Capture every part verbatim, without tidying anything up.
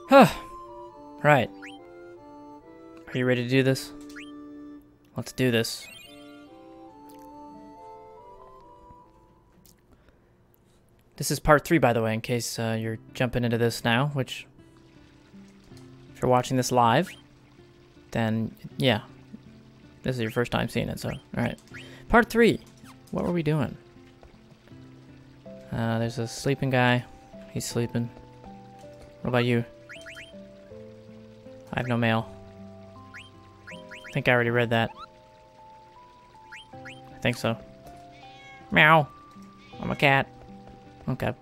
Huh. Right. Are you ready to do this? Let's do this. This is part three, by the way, in case uh, you're jumping into this now, which, if you're watching this live, then, yeah, this is your first time seeing it, so, alright. Part three. What were we doing? Uh, there's a sleeping guy. He's sleeping. What about you? I have no mail. I think I already read that. I think so. Meow. I'm a cat. Okay.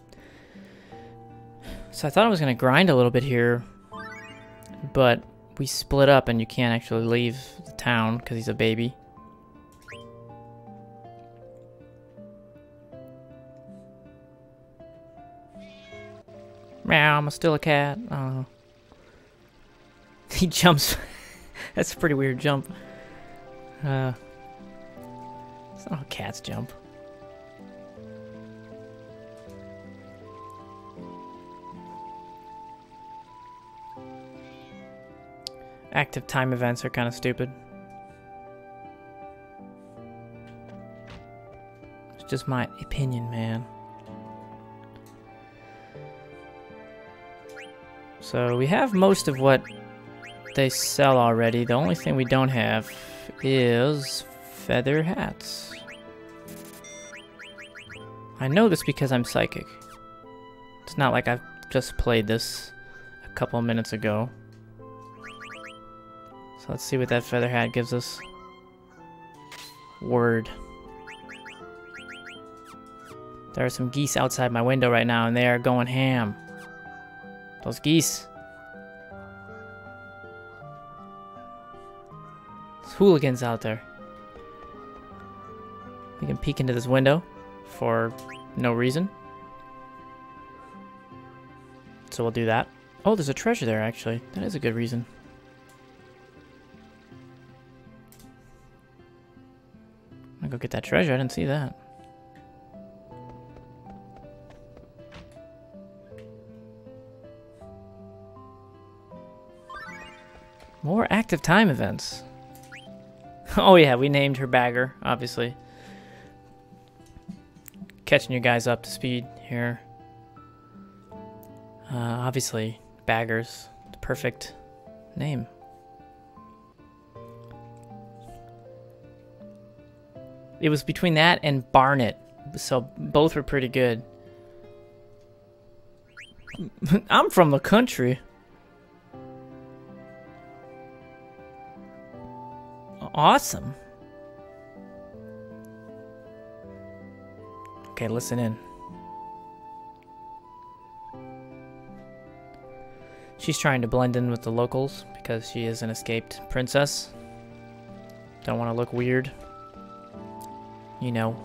So I thought I was going to grind a little bit here, but we split up and you can't actually leave the town because he's a baby. Meow, I'm still a cat. I don't know. He jumps. That's a pretty weird jump. Uh, it's not how cats jump. Active time events are kind of stupid. It's just my opinion, man. So we have most of what they sell already. The only thing we don't have is feather hats. I know this because I'm psychic. It's not like I've just played this a couple of minutes ago. So let's see what that feather hat gives us. Word. There are some geese outside my window right now, and they are going ham. Those geese. There's hooligans out there. We can peek into this window for no reason. So we'll do that. Oh, there's a treasure there, actually. That is a good reason. I'll go get that treasure. I didn't see that. More active time events. Oh yeah, we named her Bagger, obviously. Catching you guys up to speed here. Uh, obviously, Bagger's the perfect name. It was between that and Barnet, so both were pretty good. I'm from the country. Awesome. Okay, listen in. She's trying to blend in with the locals because she is an escaped princess. Don't want to look weird. You know.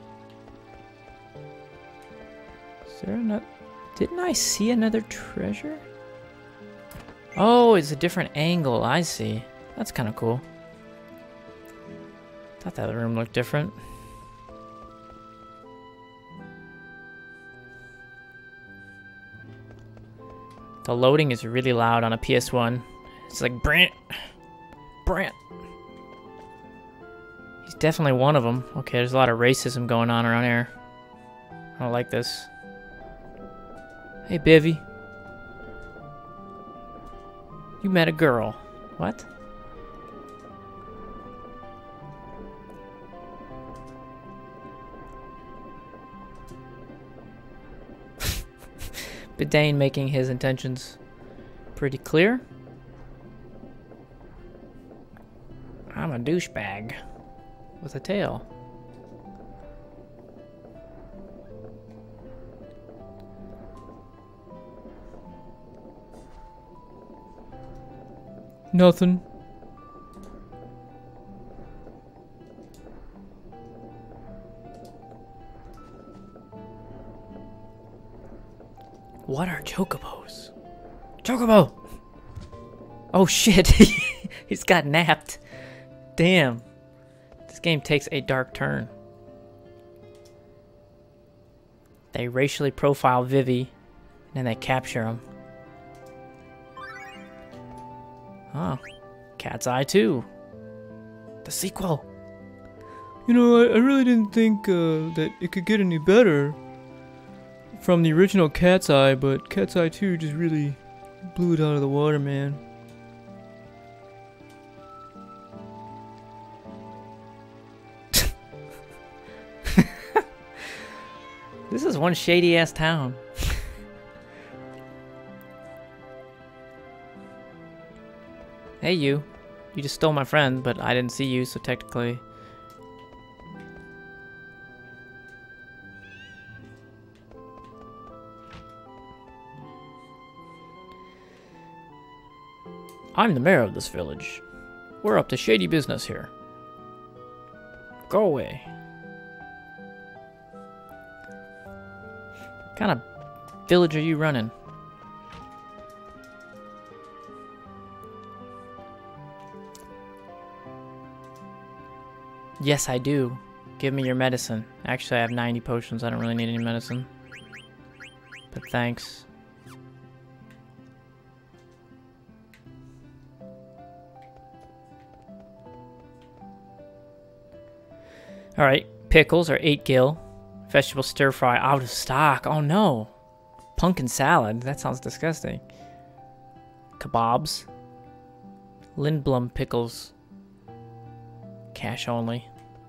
Is there another? Didn't I see another treasure? Oh, it's a different angle. I see. That's kind of cool. Thought that room looked different. The loading is really loud on a P S one. It's like Brant, Brant. He's definitely one of them. Okay, there's a lot of racism going on around here. I don't like this. Hey, Bivy. You met a girl. What? Bedane making his intentions pretty clear. I'm a douchebag with a tail. Nothing. What are chocobos? Chocobo! Oh shit, he's got napped. Damn. This game takes a dark turn. They racially profile Vivi, and then they capture him. Oh, Cat's Eye two. The sequel. You know, I, I really didn't think uh, that it could get any better from the original Cat's Eye, but Cat's Eye two just really blew it out of the water, man. This is one shady ass town. Hey you. You just stole my friend, but I didn't see you, so technically... I'm the mayor of this village. We're up to shady business here. Go away. What kind of village are you running? Yes, I do. Give me your medicine. Actually, I have ninety potions. I don't really need any medicine. But thanks. Alright, pickles are eight gil. Vegetable stir fry out of stock. Oh no. Pumpkin salad. That sounds disgusting. Kebabs. Lindblom pickles. Cash only.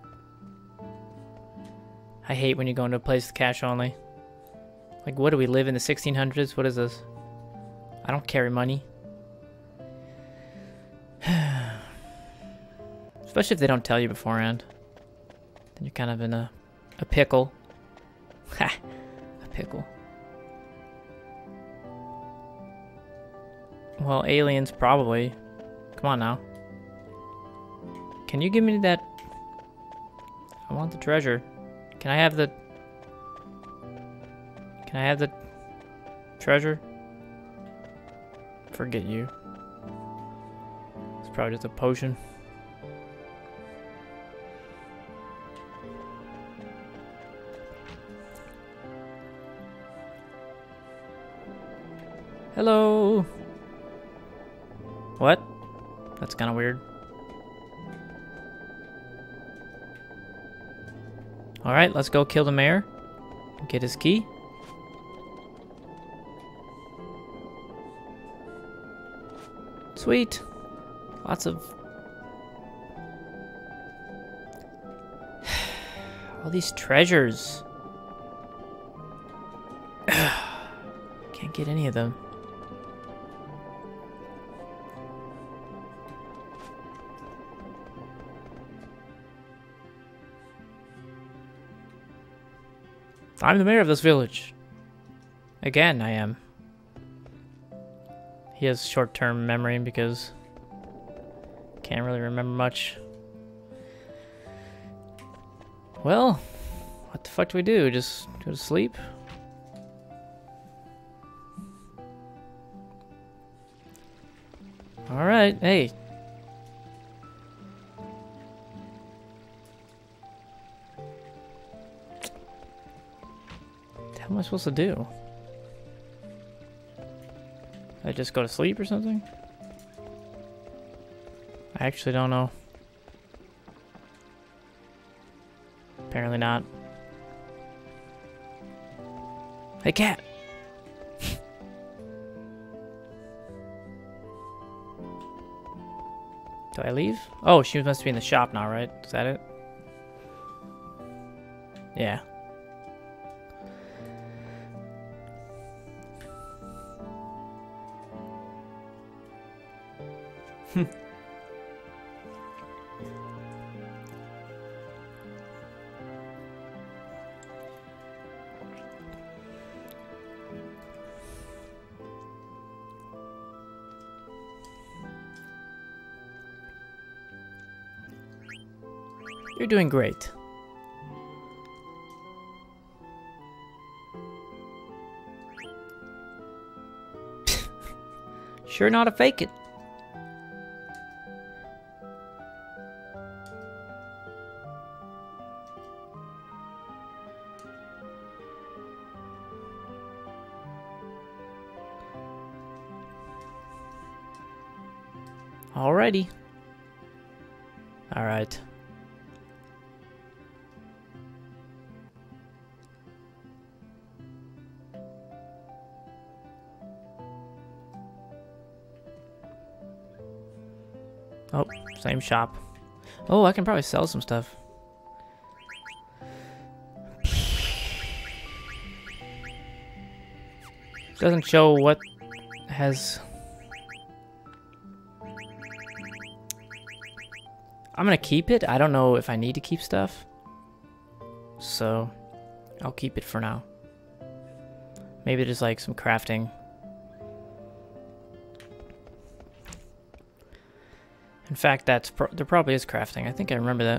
I hate when you go into a place with cash only. Like, what do we live in the sixteen hundreds? What is this? I don't carry money. Especially if they don't tell you beforehand. Then you're kind of in a, a pickle. Ha! A pickle. Well, aliens probably. Come on now. Can you give me that? I want the treasure. Can I have the... Can I have the treasure? Forget you. It's probably just a potion. Hello. What? That's kind of weird. Alright, let's go kill the mayor. Get his key. Sweet. Lots of... all these treasures. Can't get any of them. I'm the mayor of this village. Again, I am. He has short-term memory because can't really remember much. Well, what the fuck do we do? Just go to sleep? Alright, hey. What am I supposed to do? I just go to sleep or something? I actually don't know. Apparently not. Hey, cat! Do I leave? Oh, she must be in the shop now, right? Is that it? Yeah. You're doing great. Sure not a fake it. Alrighty. Alright. Oh, same shop. Oh, I can probably sell some stuff. Doesn't show what has... I'm gonna keep it. I don't know if I need to keep stuff. So, I'll keep it for now. Maybe there's like some crafting. In fact, that's pro there probably is crafting. I think I remember that.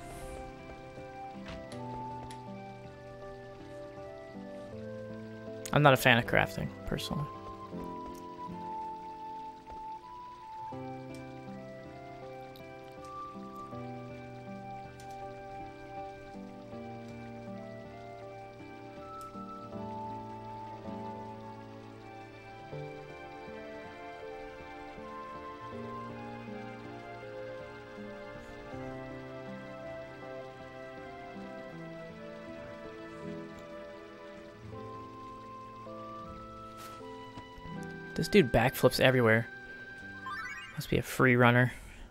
I'm not a fan of crafting, personally. This dude backflips everywhere. Must be a free runner.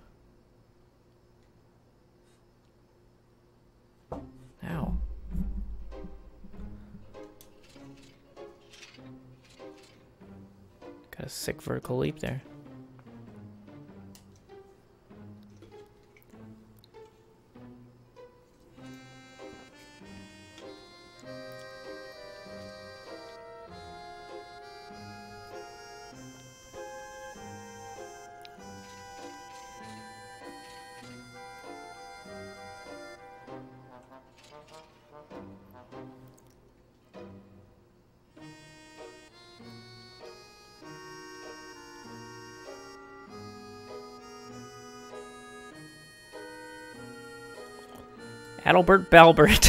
Ow. Got a sick vertical leap there. Adalbert Balbert.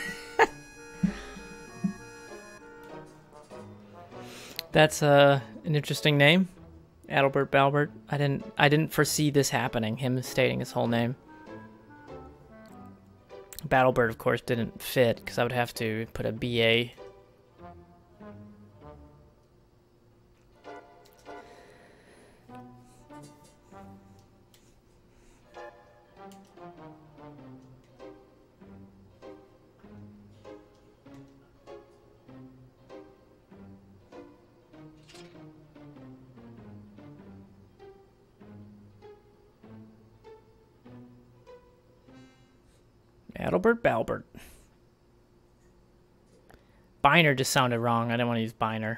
That's uh, an interesting name. Adalbert Balbert. I didn't I didn't foresee this happening, him stating his whole name. Battlebird, of course, didn't fit because I would have to put a B A. Adalbert Balbert. Biner just sounded wrong. I didn't want to use Biner.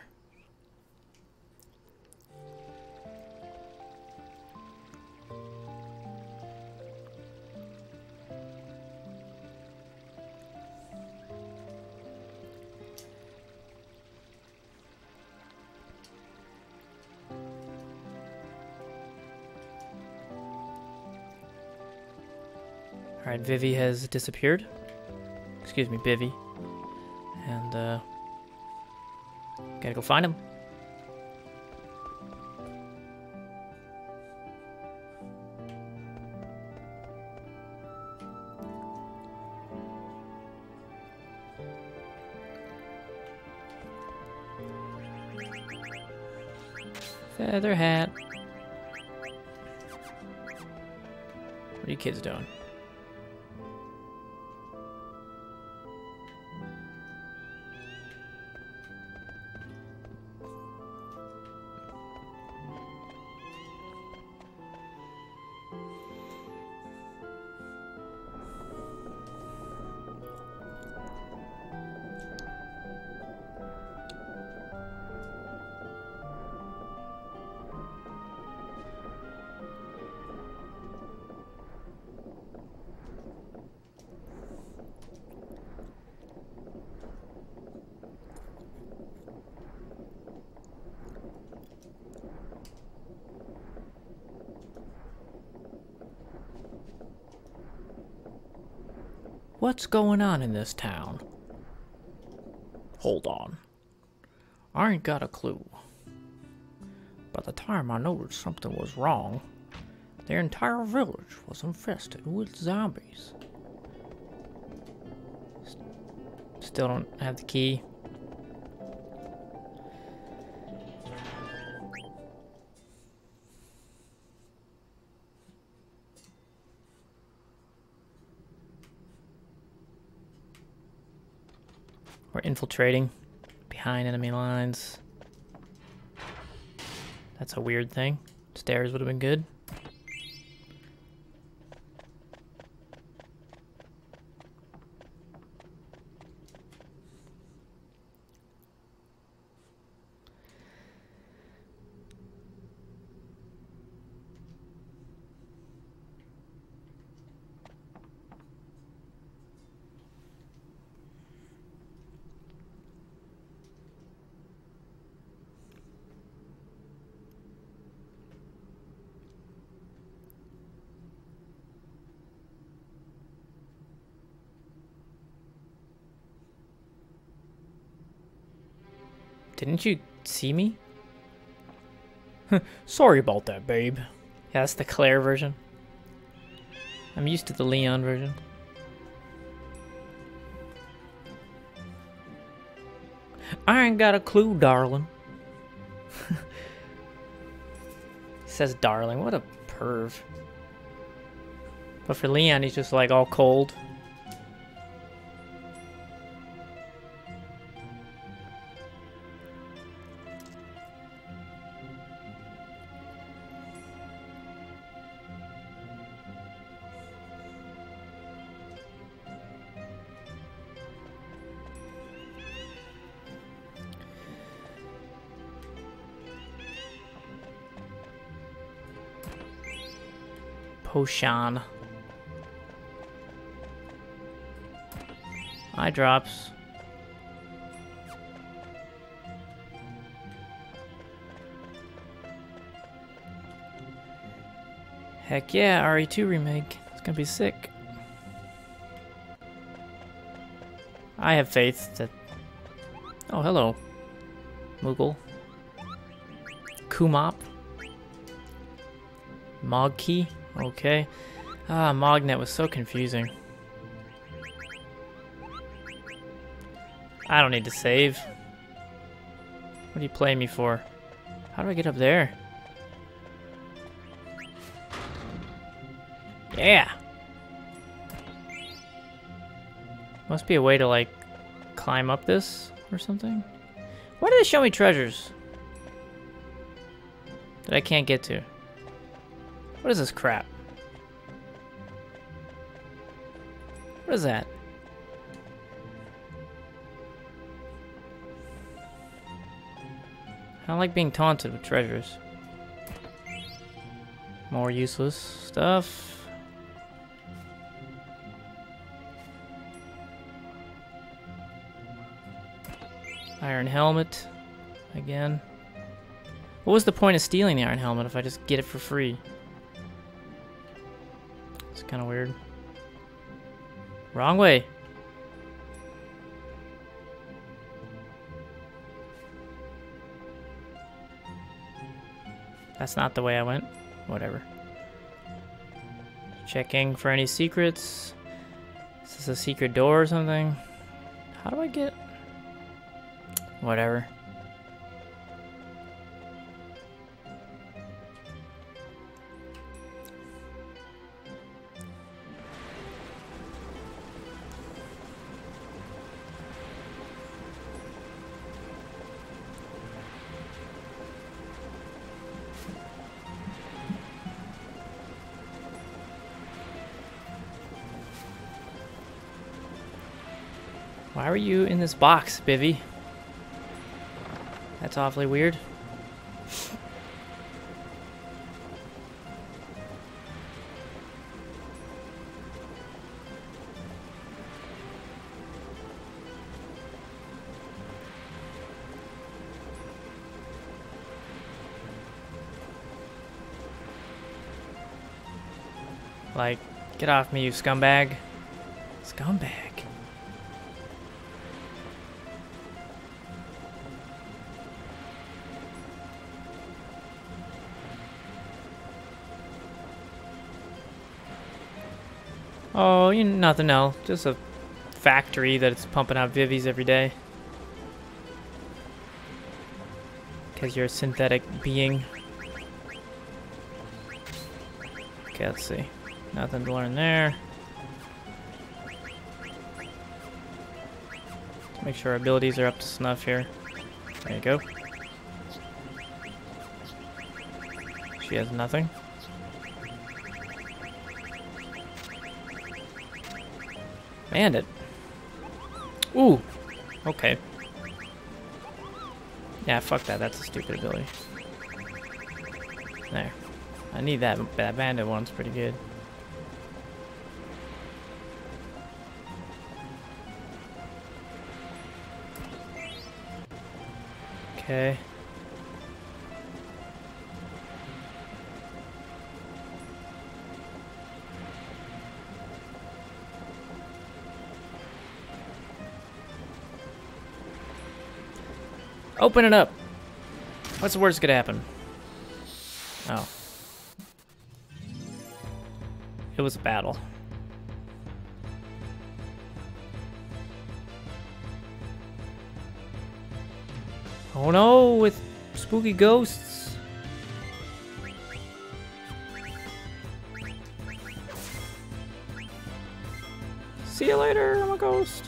Alright, Vivi has disappeared. Excuse me, Bivy. And, uh... gotta go find him. Feather hat. What are you kids doing? What's going on in this town? Hold on. I ain't got a clue. By the time I noticed something was wrong, Their entire village was infested with zombies. Still don't have the key. We're infiltrating behind enemy lines. That's a weird thing. Stairs would have been good. Didn't you see me? Sorry about that, babe. Yeah, that's the Claire version. I'm used to the Leon version. I ain't got a clue, darling. Says darling. What a perv. But for Leon, he's just like all cold. Potion. Eye drops. Heck yeah, R E two remake. It's gonna be sick. I have faith that... Oh, hello. Moogle. Kumop. Mogkey. Okay. Ah, Mognet was so confusing. I don't need to save. What are you playing me for? How do I get up there? Yeah! Must be a way to, like, climb up this or something? Why do they show me treasures that I can't get to? What is this crap? What is that? I don't like being taunted with treasures. More useless stuff. Iron helmet. Again. What was the point of stealing the iron helmet if I just get it for free? It's kind of weird. Wrong way. That's not the way I went. Whatever. Checking for any secrets. Is this a secret door or something? How do I get... Whatever. Why were you in this box, Bivy? That's awfully weird. Like, get off me, you scumbag. Scumbag. Oh, you nothing else. Just a factory that's pumping out Vivies every day. Because you're a synthetic being. Okay, let's see. Nothing to learn there. Make sure our abilities are up to snuff here. There you go. She has nothing. Bandit. Ooh. Okay. Yeah, fuck that. That's a stupid ability. There. I need that. That bandit one's pretty good. Okay. Open it up. What's the worst that could happen? Oh. It was a battle. Oh no, with spooky ghosts. See you later, I'm a ghost.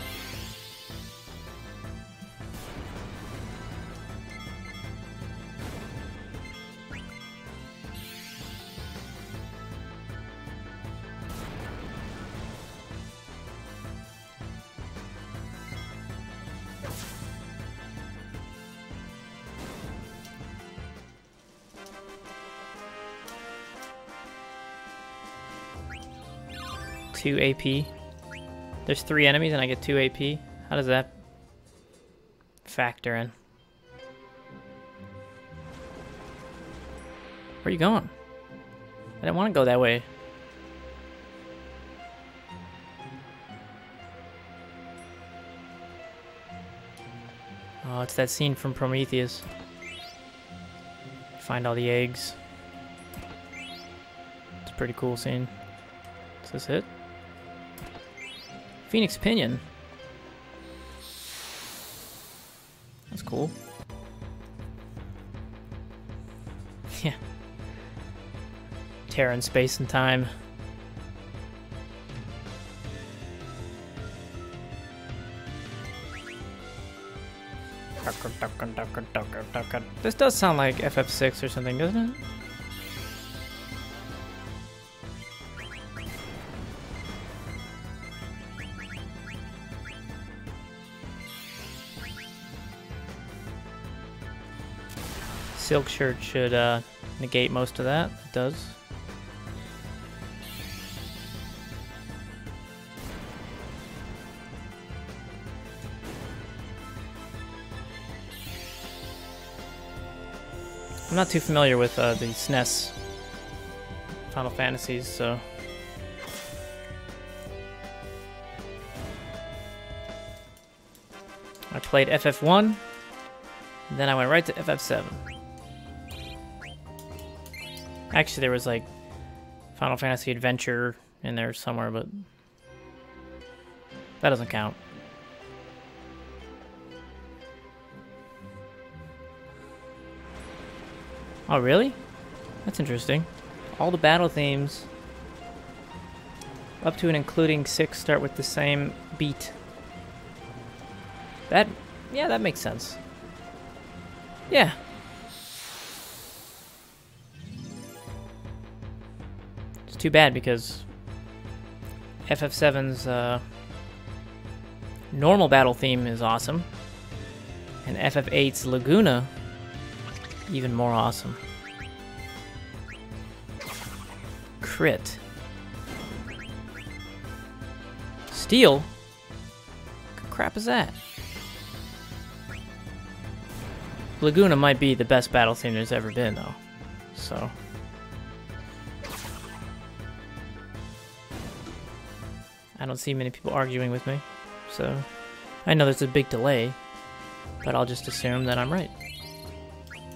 two A P. There's three enemies and I get two A P. How does that factor in? Where are you going? I didn't want to go that way. Oh, it's that scene from Prometheus. Find all the eggs. It's a pretty cool scene. Is this it? Phoenix Pinion. That's cool. Yeah. Terran space and time. This does sound like F F six or something, doesn't it? Silk shirt should uh, negate most of that. It does. I'm not too familiar with uh, the S N E S Final Fantasies, so... I played F F one, then I went right to F F seven. Actually, there was like Final Fantasy Adventure in there somewhere, but that doesn't count. Oh, really? That's interesting. All the battle themes up to and including six start with the same beat. That, yeah, that makes sense. Yeah. It's too bad because F F seven's uh, normal battle theme is awesome, and F F eight's Laguna even more awesome. Crit. Steel? What crap is that? Laguna might be the best battle theme there's ever been, though. So. I don't see many people arguing with me. So. I know there's a big delay, but I'll just assume that I'm right.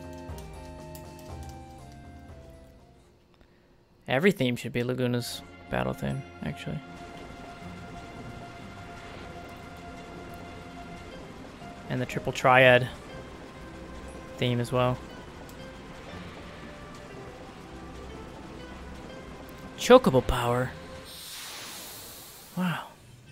Every theme should be Laguna's battle theme, actually. And the triple triad theme as well. Chocobo power. Wow.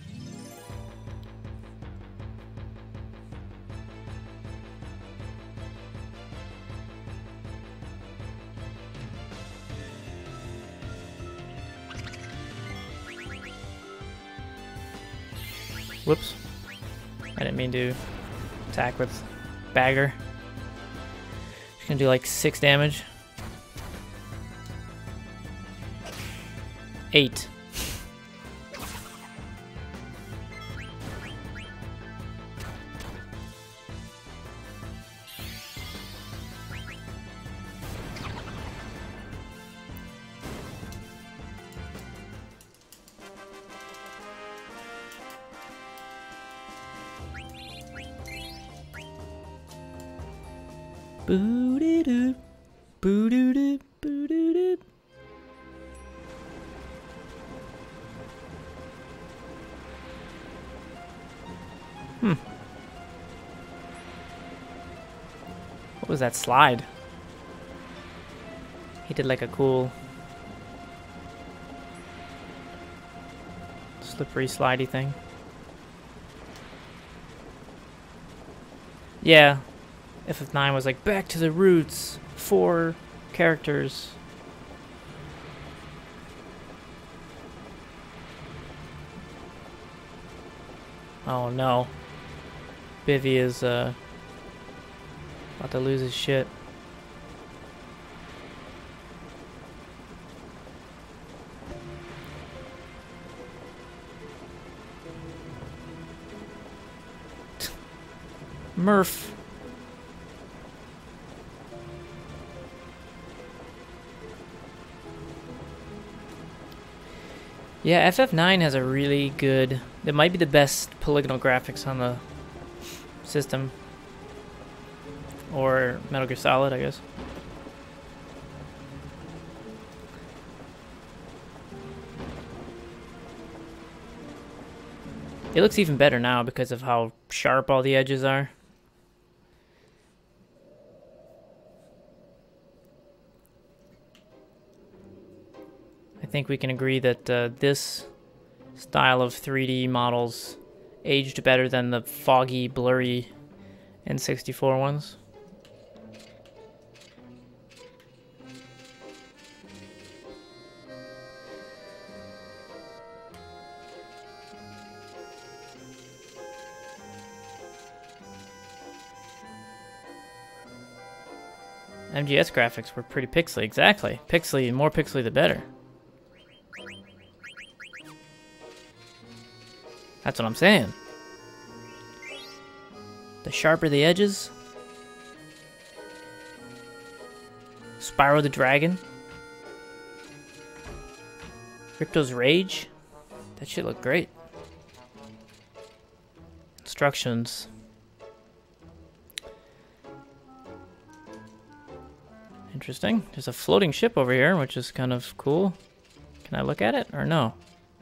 Whoops. I didn't mean to attack with Bagger. She's gonna do like six damage. Eight. Boo-dee-doo, boo-doo-doo, boo-doo-doo. Hmm. What was that slide? He did like a cool slippery slidey thing. Yeah. F F nine was like, back to the roots, four characters. Oh no. Bivy is uh, about to lose his shit. Murph. Yeah, F F nine has a really good... It might be the best polygonal graphics on the system. Or Metal Gear Solid, I guess. It looks even better now because of how sharp all the edges are. I think we can agree that uh, this style of three D models aged better than the foggy, blurry N sixty-four ones. M G S graphics were pretty pixely, exactly. Pixely, more pixely the better. That's what I'm saying. The sharper the edges. Spyro the Dragon. Crypto's Rage. That shit looked great. Instructions. Interesting. There's a floating ship over here, which is kind of cool. Can I look at it or no?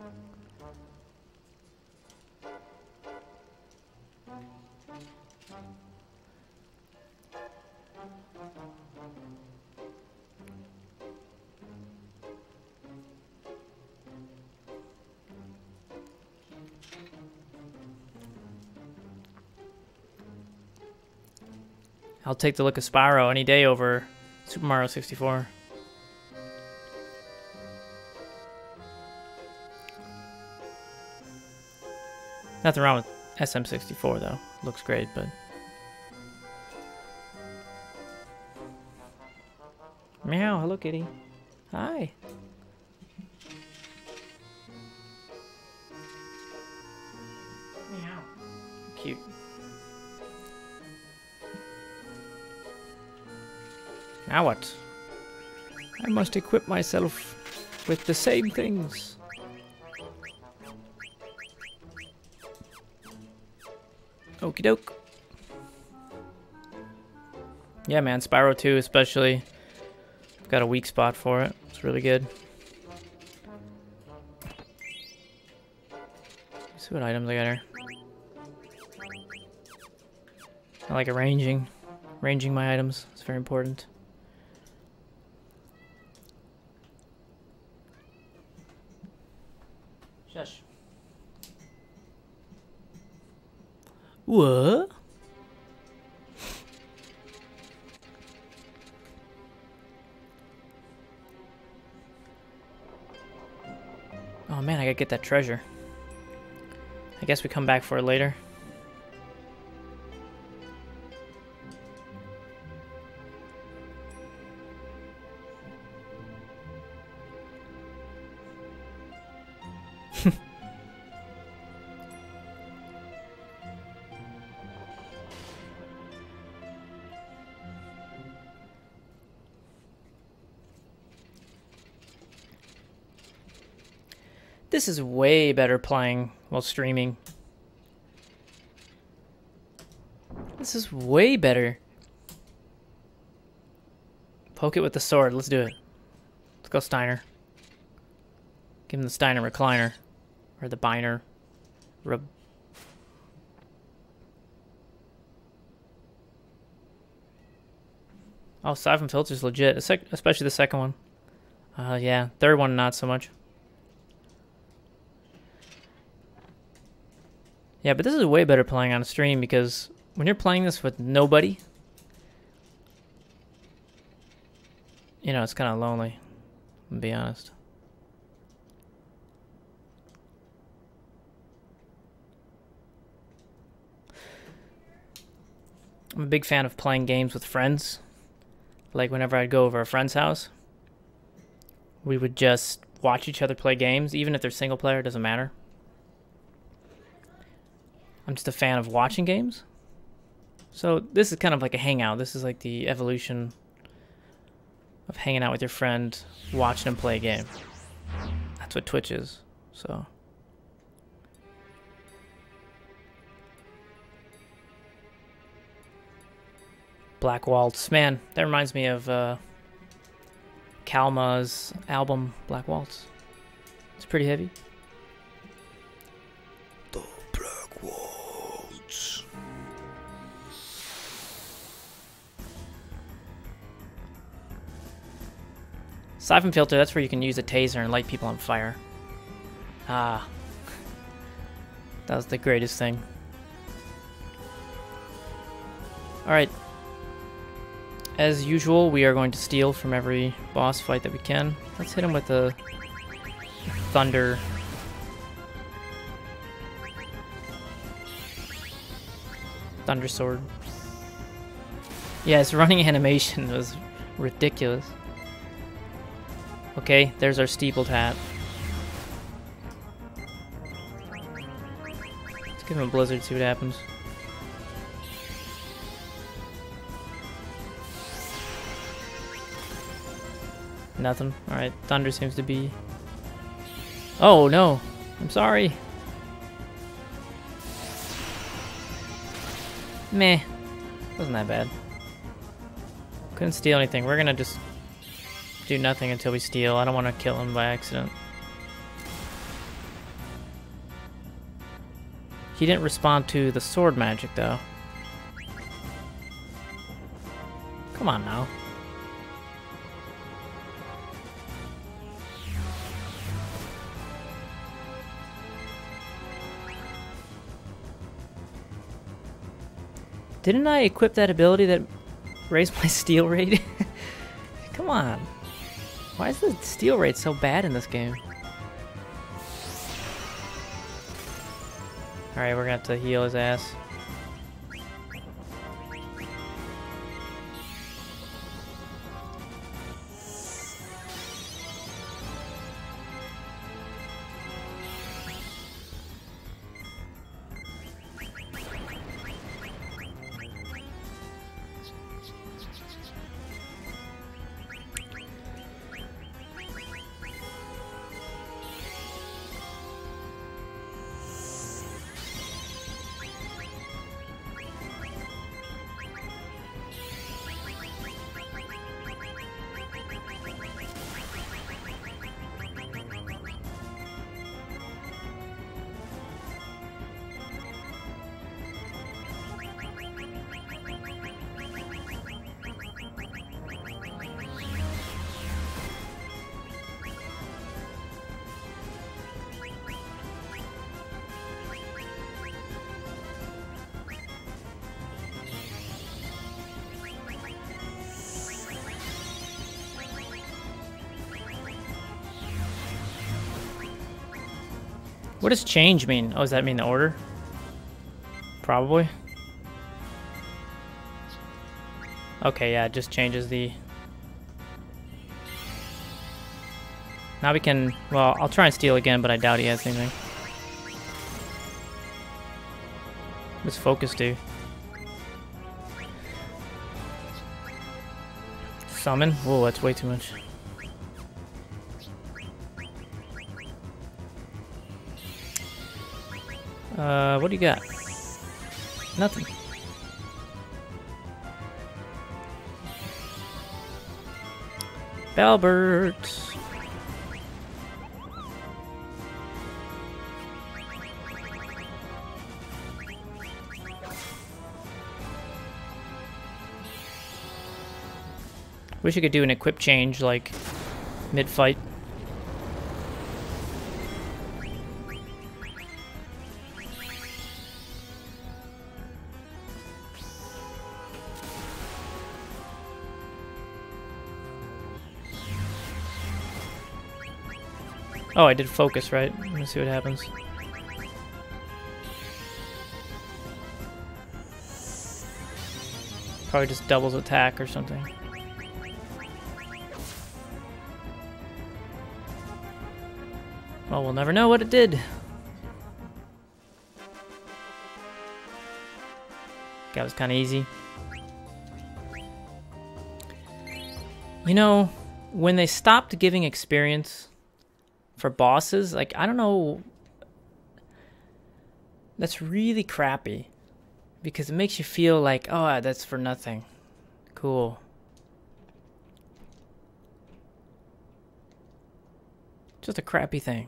I'll take the look of Spyro any day over Super Mario sixty-four. Nothing wrong with S M sixty-four though. Looks great, but... Meow, hello kitty. Hi. Meow. Cute. Now what? I must equip myself with the same things. Okie doke. Yeah, man, Spyro two especially. I've got a weak spot for it. It's really good. see what items I got here. I like arranging, arranging my items. It's very important. Shush. What? Oh man, I gotta get that treasure. I guess we come back for it later. This is way better playing while streaming. This is way better. Poke it with the sword. Let's do it. Let's go Steiner. Give him the Steiner recliner. Or the Biner. Rub. Oh, Siphon Filter's legit. Especially the second one. Uh, yeah. Third one, not so much. Yeah, but this is way better playing on a stream because when you're playing this with nobody, you know, it's kind of lonely, to be honest. I'm a big fan of playing games with friends. Like whenever I'd go over a friend's house, we would just watch each other play games, even if they're single player, it doesn't matter. I'm just a fan of watching games. So this is kind of like a hangout. This is like the evolution of hanging out with your friend, watching them play a game. That's what Twitch is. So Black Waltz. Man, that reminds me of uh, Kalma's album, Black Waltz. It's pretty heavy. Siphon Filter, that's where you can use a taser and light people on fire. Ah. That was the greatest thing. Alright. As usual, we are going to steal from every boss fight that we can. Let's hit him with a thunder. Thunder sword. Yeah, his running animation was ridiculous. Okay, there's our steepled hat. Let's give him a blizzard, see what happens. Nothing. Alright, thunder seems to be... Oh, no. I'm sorry. Meh. Wasn't that bad. Couldn't steal anything. We're gonna just do nothing until we steal. I don't want to kill him by accident. He didn't respond to the sword magic, though. Come on now. Didn't I equip that ability that raised my steal rate? Come on. Why is the steal rate so bad in this game? Alright, we're gonna have to heal his ass. What does change mean? Oh, does that mean the order? Probably. Okay, yeah, it just changes the... Now we can... Well, I'll try and steal again, but I doubt he has anything. What's focus do? Summon? Whoa, that's way too much. Uh, what do you got? Nothing. Balbert. Wish you could do an equip change like mid-fight. Oh, I did focus, right? Let me see what happens. Probably just doubles attack or something. Well, we'll never know what it did. That was kind of easy. You know, when they stopped giving experience for bosses, like, I don't know, that's really crappy because it makes you feel like, oh, that's for nothing. Cool. Just a crappy thing.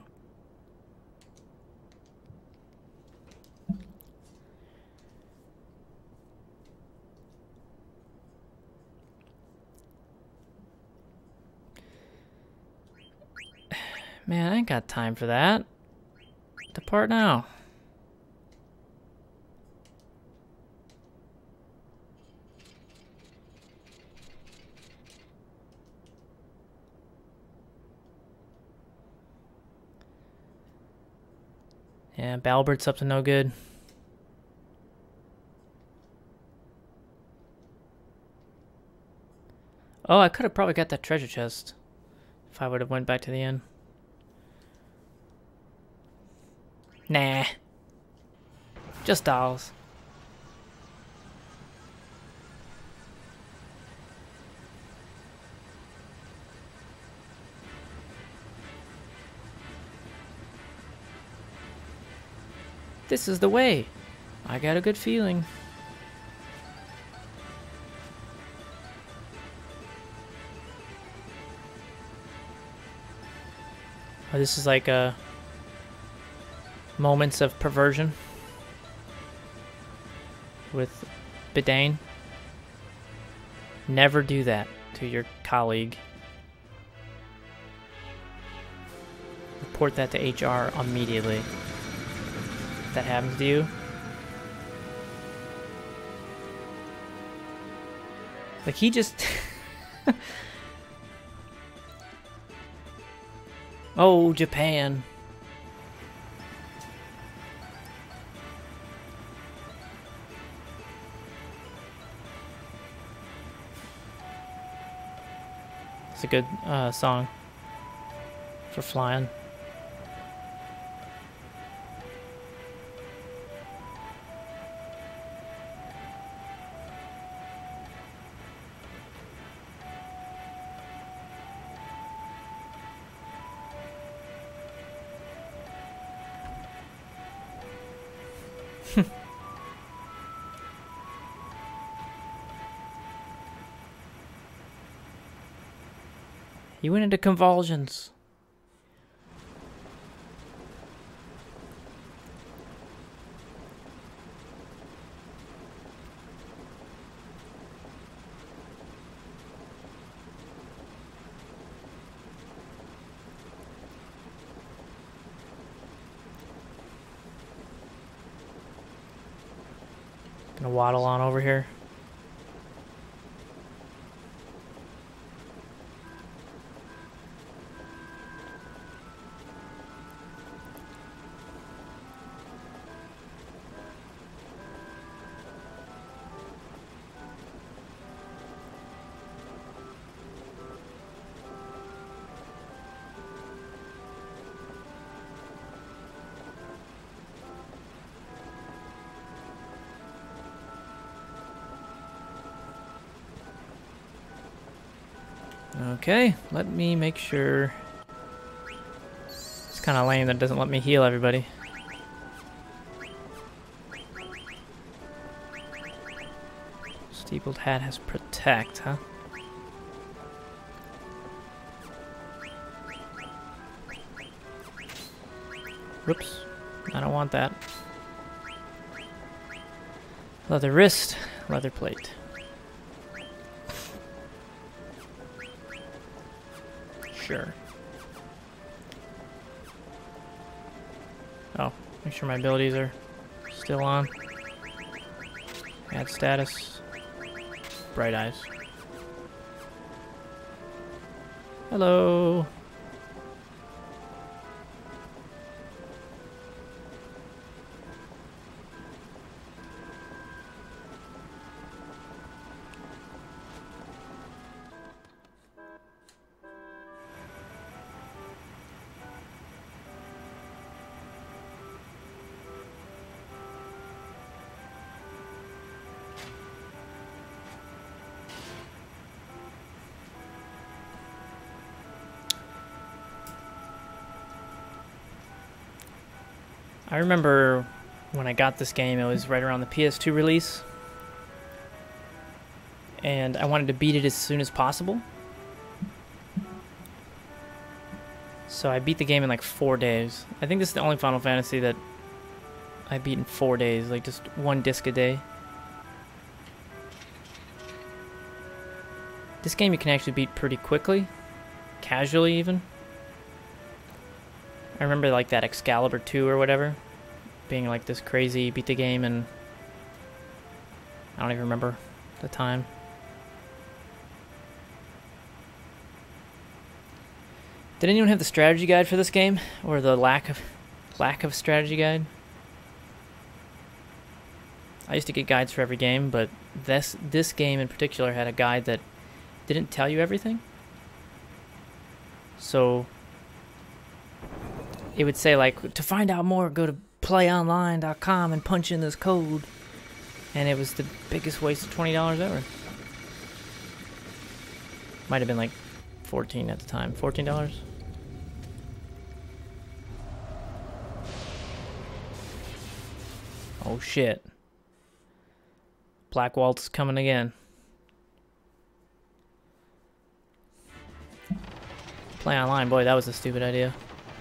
Man, I ain't got time for that. Depart now. Yeah, Balbert's up to no good. Oh, I could have probably got that treasure chest if I would have went back to the inn. Nah. Just dolls. This is the way. I got a good feeling. Oh, this is like a moments of perversion with Bidane. Never do that to your colleague. Report that to H R immediately. If that happens to you. Like, he just... Oh, Japan. It's a good uh, song for flying. He went into convulsions. Gonna waddle on over here. Okay, let me make sure. It's kind of lame that it doesn't let me heal everybody. Steepled hat has protect, huh? Whoops. I don't want that. Leather wrist, leather plate. Sure. Oh, make sure my abilities are still on. Add status. Bright eyes. Hello. I remember when I got this game, it was right around the P S two release. And I wanted to beat it as soon as possible. So I beat the game in like four days. I think this is the only Final Fantasy that I beat in four days, like just one disc a day. This game you can actually beat pretty quickly, casually even. I remember like that Excalibur two or whatever, being like this crazy, beat the game and I don't even remember the time. Did anyone have the strategy guide for this game? Or the lack of lack of strategy guide? I used to get guides for every game, but this this game in particular had a guide that didn't tell you everything. So it would say like, to find out more, go to play online dot com and punch in this code. And it was the biggest waste of twenty dollars ever. Might have been like fourteen at the time. fourteen dollars? Oh shit. Black Waltz coming again. Play online, boy, that was a stupid idea.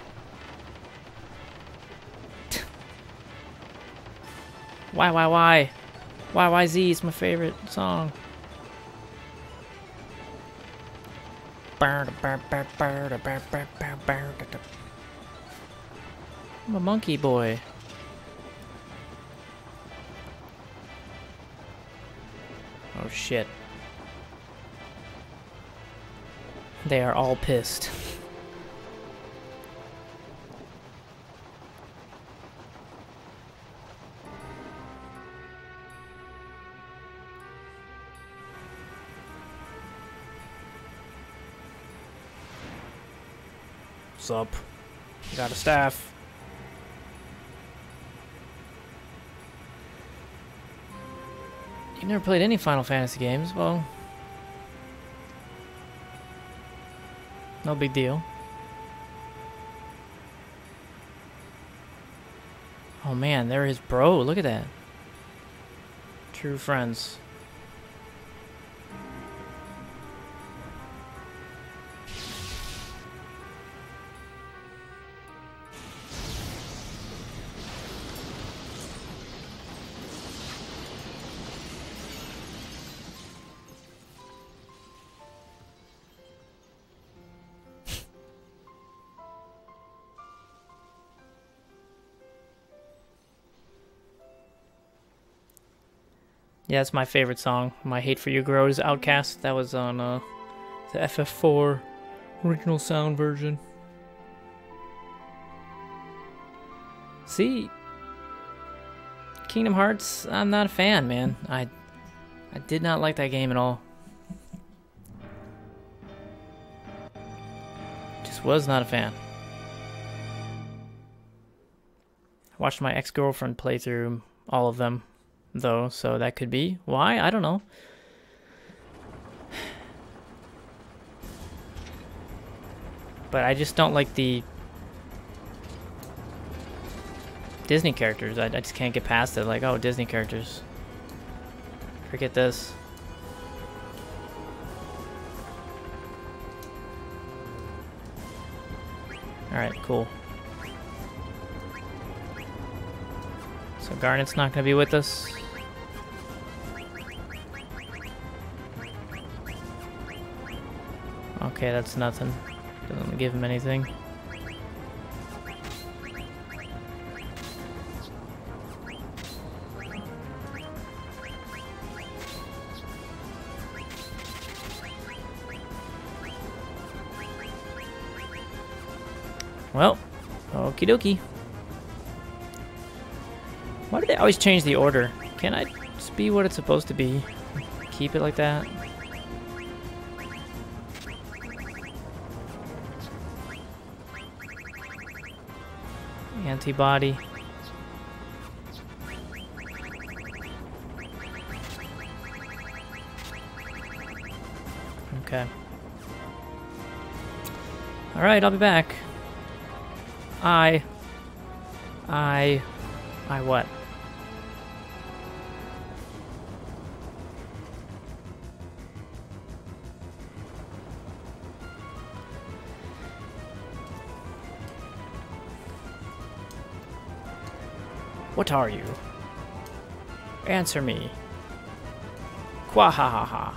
Why, why, why? Y Y Z is my favorite song. I'm a monkey boy. Oh shit. They are all pissed. What's up? Got a staff. You've never played any Final Fantasy games? Well, no big deal. Oh man, there is bro. Look at that. True friends. Yeah, it's my favorite song. My Hate for You Grows, Outcast. That was on uh, the F F four original sound version. See, Kingdom Hearts, I'm not a fan, man. I, I did not like that game at all. Just was not a fan. I watched my ex-girlfriend play through all of them, though, so that could be why. I don't know. But I just don't like the Disney characters. I, I just can't get past it. Like, oh, Disney characters. Forget this. Alright, cool. So Garnet's not going to be with us. Okay, that's nothing. Doesn't give him anything. Well, okie dokie. Why do they always change the order? Can't I just be what it's supposed to be? Keep it like that? Antibody. Okay. Alright, I'll be back. I... I... I what? What are you? Answer me. Quahahaha.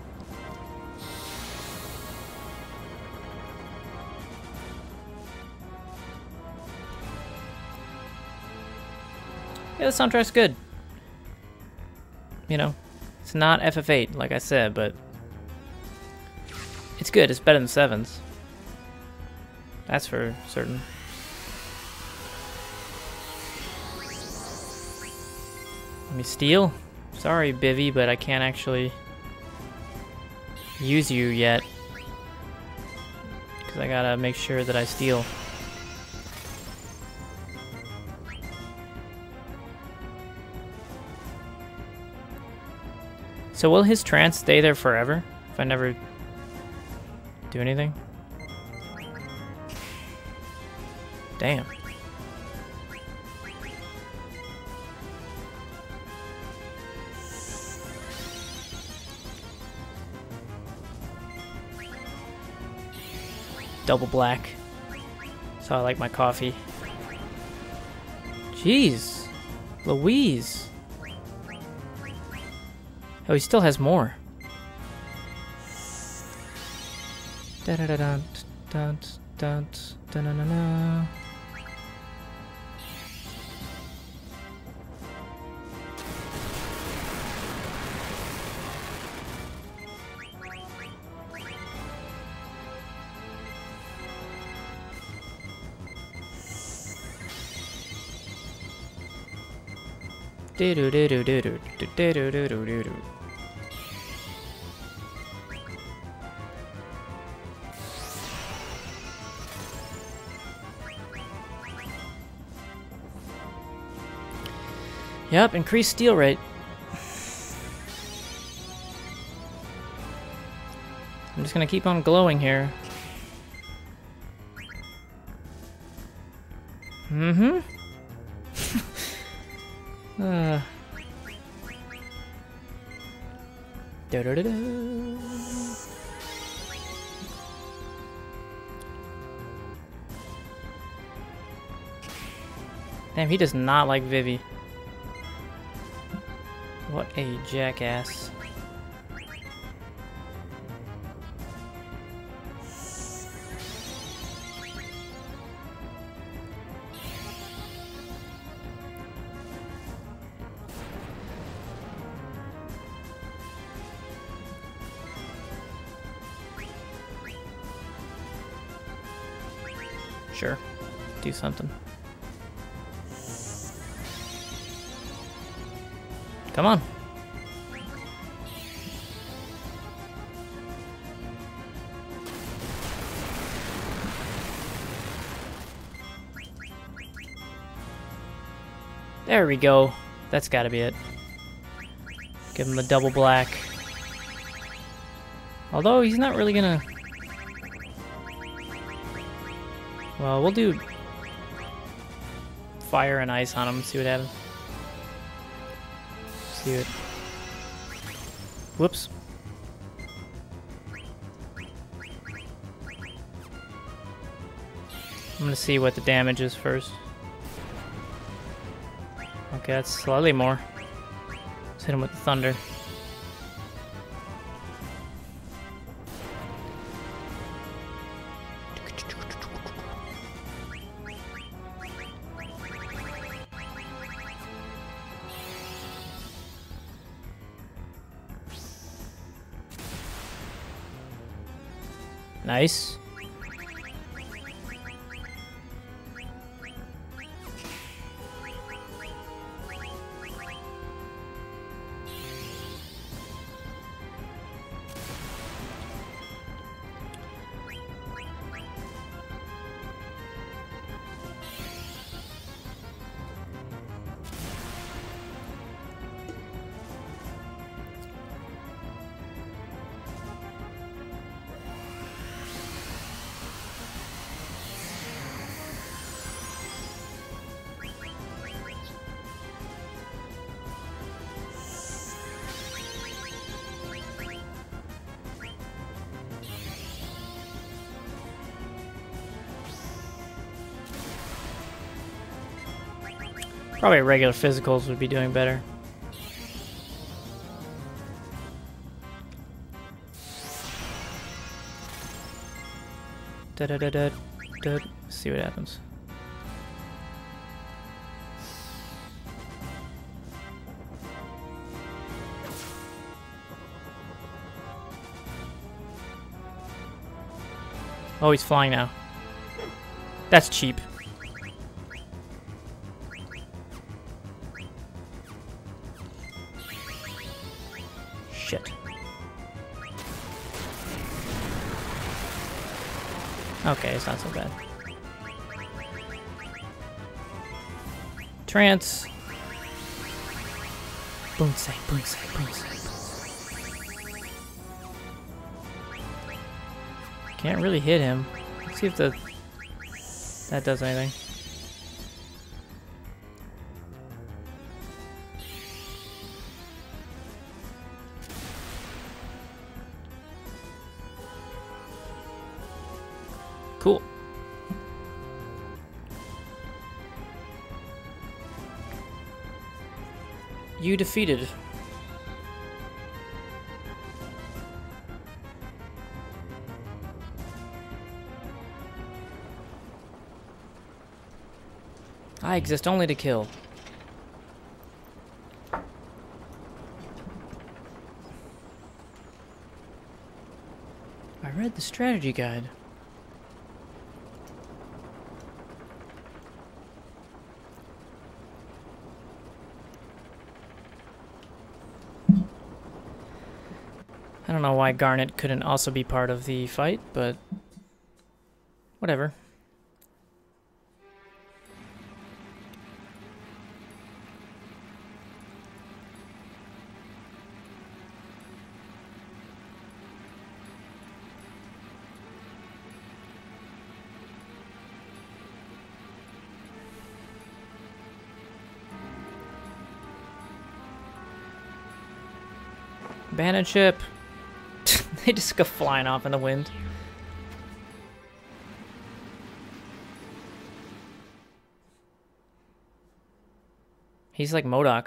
Yeah, the soundtrack's good. You know, it's not F F eight, like I said, but it's good. It's better than Sevens. That's for certain. Let me steal. Sorry, Bivy, but I can't actually use you yet. Because I gotta make sure that I steal. So will his trance stay there forever if I never do anything? Damn. Double black. So I like my coffee. Jeez. Louise. Oh, he still has more. Da da da da da da da da da da. Do do do do do do do do do do do do. Yep, increased steal rate. I'm just gonna keep on glowing here. Mm-hmm. uh. Da da da da. Damn, he does not like Vivi. What a jackass. Sure, do something. Come on. There we go. That's gotta be it. Give him the double black. Although he's not really gonna Well, we'll do fire and ice on him, see what happens. See it. Whoops. I'm gonna see what the damage is first. Okay, that's slightly more. Let's hit him with the thunder. Nice. Probably regular physicals would be doing better. Da da da da da. See what happens. Oh, he's flying now. That's cheap. Shit. Okay, it's not so bad. Trance. Boonsai, boonsai, boonsai. Can't really hit him. Let's see if the that does anything. Cool. You defeated. I exist only to kill. I read the strategy guide. I don't know why Garnet couldn't also be part of the fight, but whatever. Abandoned ship. They just go flying off in the wind. He's like MODOK.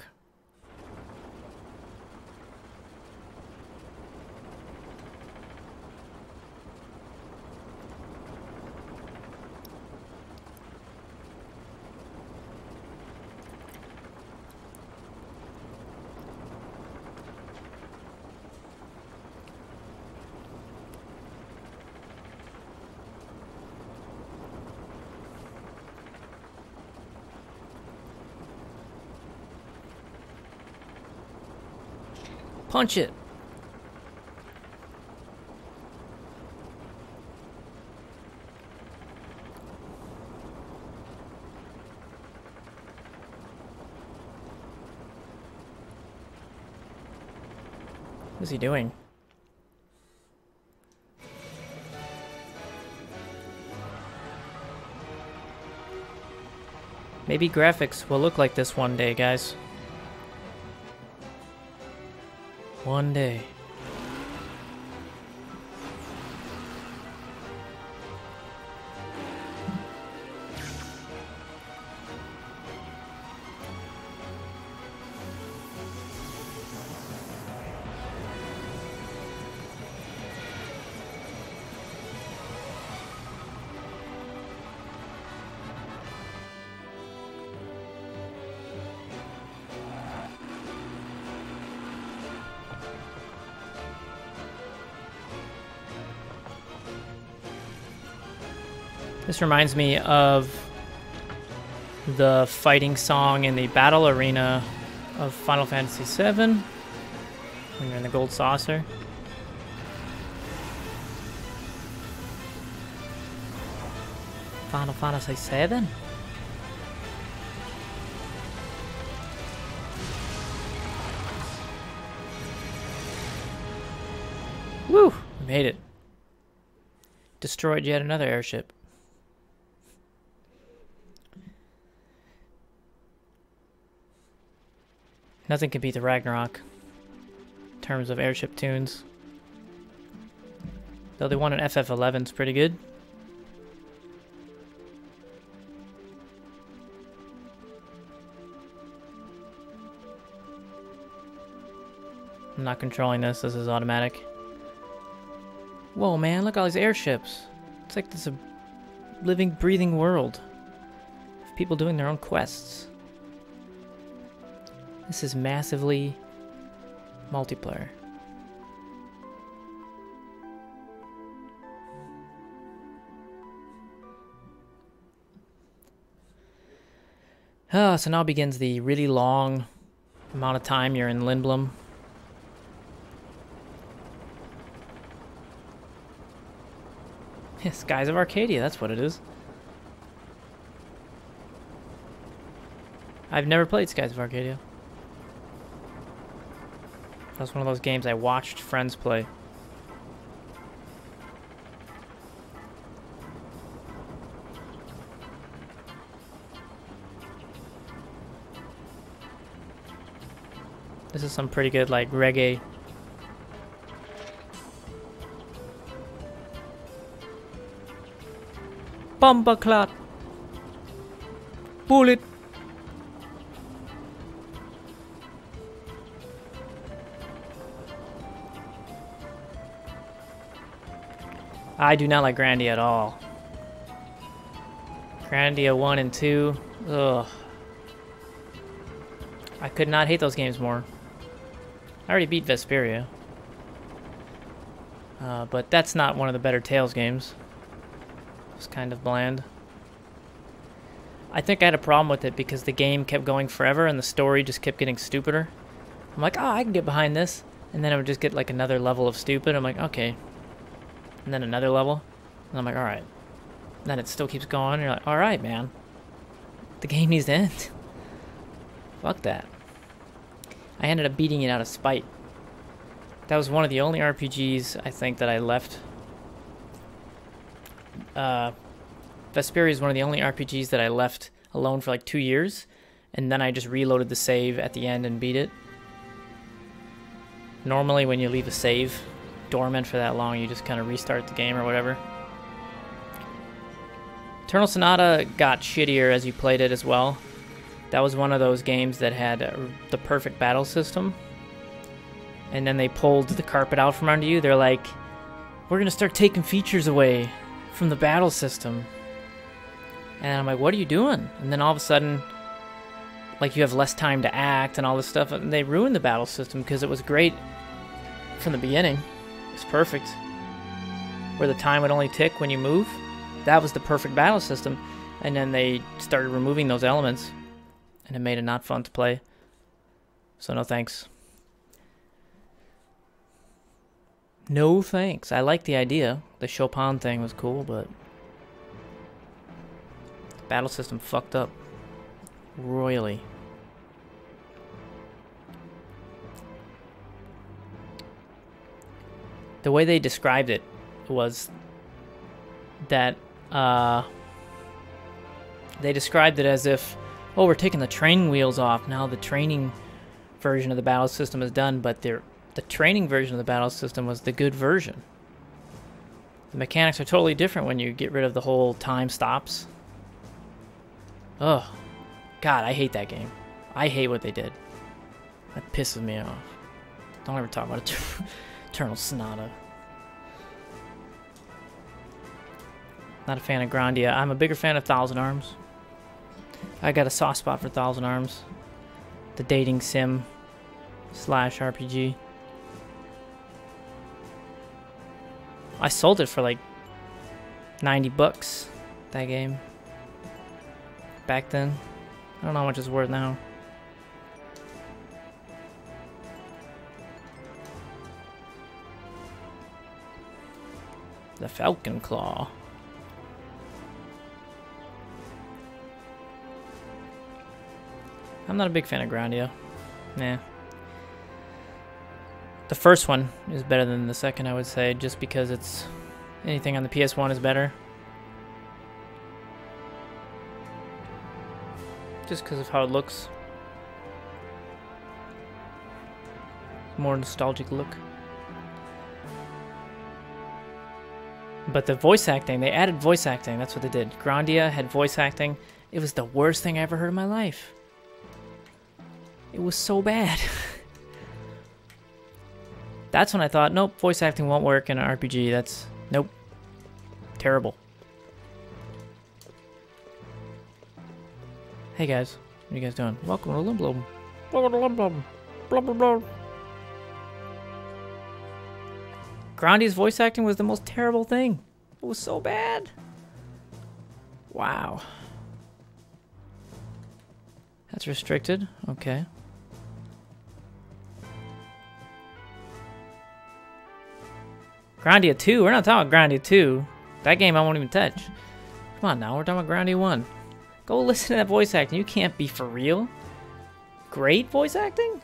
Punch it. What's he doing? Maybe graphics will look like this one day, guys. One day. This reminds me of the fighting song in the battle arena of Final Fantasy seven when you're in the gold saucer. Final Fantasy seven? Woo! We made it. Destroyed yet another airship. Nothing can beat the Ragnarok in terms of airship tunes. Though the one in F F eleven is pretty good. I'm not controlling this, this is automatic. Whoa man, look at all these airships. It's like this a living, breathing world of people doing their own quests. This is massively multiplayer. Ah, so now begins the really long amount of time you're in Lindblum. Skies of Arcadia, that's what it is. I've never played Skies of Arcadia. That's one of those games I watched friends play. This is some pretty good, like, reggae. Bomba clot. Bullet. I do not like Grandia at all. Grandia one and two. Ugh. I could not hate those games more. I already beat Vesperia. Uh, but that's not one of the better Tales games. It's kind of bland. I think I had a problem with it because the game kept going forever and the story just kept getting stupider. I'm like, oh, I can get behind this. And then I would just get like another level of stupid. I'm like, okay. And then another level. And I'm like, alright. Then it still keeps going. And you're like, alright, man. The game needs to end. Fuck that. I ended up beating it out of spite. That was one of the only R P Gs, I think, that I left. Uh, Vesperia is one of the only R P Gs that I left alone for like two years. And then I just reloaded the save at the end and beat it. Normally when you leave a save dormant for that long, you just kind of restart the game or whatever. Eternal Sonata got shittier as you played it as well. That was one of those games that had uh, the perfect battle system. And then they pulled the carpet out from under you. They're like, we're going to start taking features away from the battle system. And I'm like, what are you doing? And then all of a sudden, like, you have less time to act and all this stuff. And they ruined the battle system because it was great from the beginning. It's perfect. Where the time would only tick when you move. That was the perfect battle system. And then they started removing those elements. And it made it not fun to play. So no thanks. No thanks. I like the idea. The Chopin thing was cool, but the battle system fucked up royally. The way they described it was that uh, they described it as if oh, we're taking the training wheels off. Now the training version of the battle system is done, but the training version of the battle system was the good version. The mechanics are totally different when you get rid of the whole time stops. Oh, God, I hate that game. I hate what they did. That pisses me off. Don't ever talk about Eternal Sonata. Not a fan of Grandia. I'm a bigger fan of Thousand Arms. I got a soft spot for Thousand Arms. The dating sim slash R P G. I sold it for like ninety bucks, that game. Back then. I don't know how much it's worth now. The Falcon Claw. I'm not a big fan of Grandia. Nah. The first one is better than the second, I would say, just because it's... anything on the P S one is better. Just because of how it looks. More nostalgic look. But the voice acting, they added voice acting. That's what they did. Grandia had voice acting. It was the worst thing I ever heard in my life. It was so bad. That's when I thought, nope, voice acting won't work in an R P G. That's, nope. Terrible. Hey guys, what are you guys doing? Welcome to Limblom. Welcome to Limblom. Blah blah blah. Grandia's voice acting was the most terrible thing. It was so bad. Wow. That's restricted. Okay. Grandia two? We're not talking about Grandia two. That game I won't even touch. Come on now, we're talking about Grandia one. Go listen to that voice acting. You can't be for real. Great voice acting?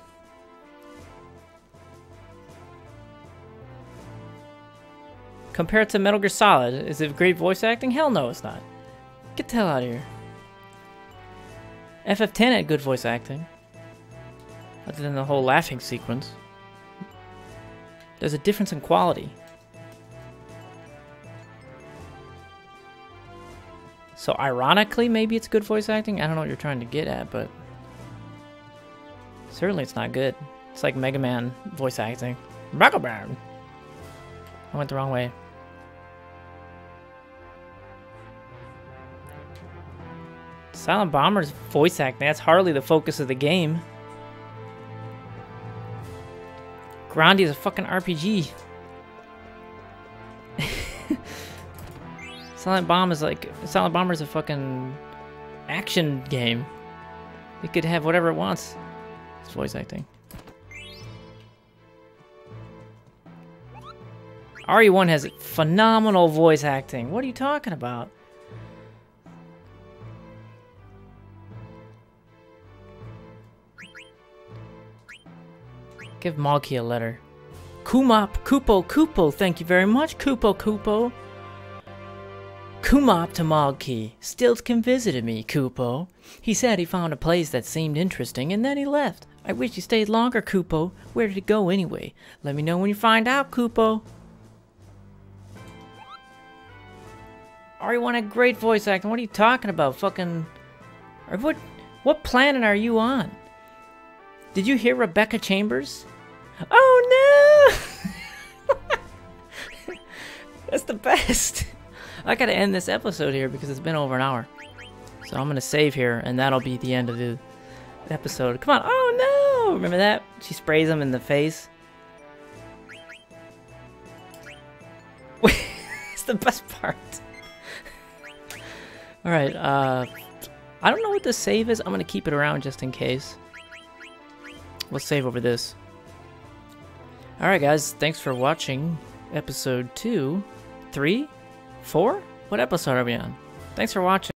Compared to Metal Gear Solid, is it great voice acting? Hell no, it's not. Get the hell out of here. F F ten had good voice acting. Other than the whole laughing sequence. There's a difference in quality. So ironically, maybe it's good voice acting? I don't know what you're trying to get at, but... certainly it's not good. It's like Mega Man voice acting. Mega Man! I went the wrong way. Silent Bomber's voice acting, that's hardly the focus of the game. Grandia is a fucking R P G. Silent Bomb is like... Silent Bomber is a fucking action game. It could have whatever it wants. It's voice acting. R E one has phenomenal voice acting. What are you talking about? Give Malky a letter. Kumop, Kupo, Kupo, thank you very much, Kupo, Kupo. Kumop to Malky. Stiltzkin visited me, Kupo. He said he found a place that seemed interesting and then he left. I wish he stayed longer, Kupo. Where did he go anyway? Let me know when you find out, Kupo. R E one had great voice acting. What are you talking about? Fucking... Or what, what planet are you on? Did you hear Rebecca Chambers? Oh no! That's the best. I gotta end this episode here because it's been over an hour. So I'm gonna save here and that'll be the end of the episode. Come on. Oh no! Remember that? She sprays him in the face. It's the best part. Alright, uh... I don't know what the save is. I'm gonna keep it around just in case. We'll save over this. Alright guys, thanks for watching episode two, three, four? What episode are we on? Thanks for watching.